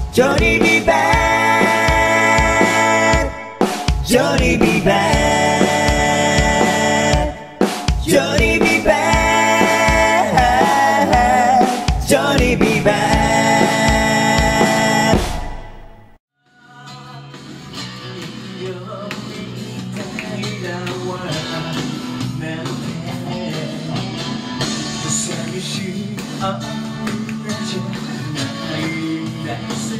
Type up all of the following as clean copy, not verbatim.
Johnny B. Bad, Johnny B. Bad, Johnny B. Bad, Johnny B. Bad. 寂しい女じゃないんだぜ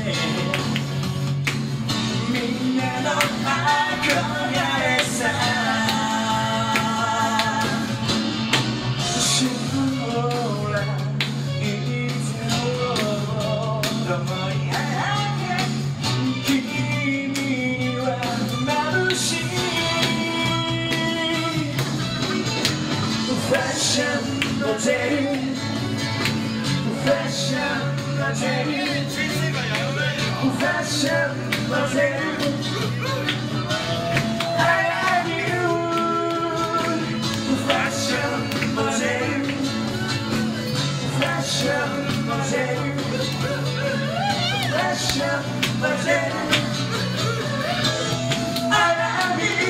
みんなの憧れさ将来いつも共にあって君には眩しいファッションモデルファッションモデルファッションモデル I love you ファッションモデルファッションモデルファッションモデル I love you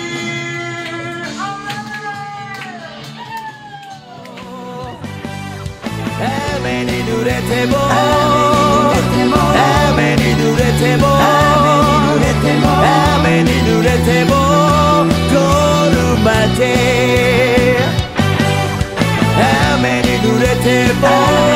雨に濡れても雨に濡れても雨に濡れてもゴールまで雨に濡れても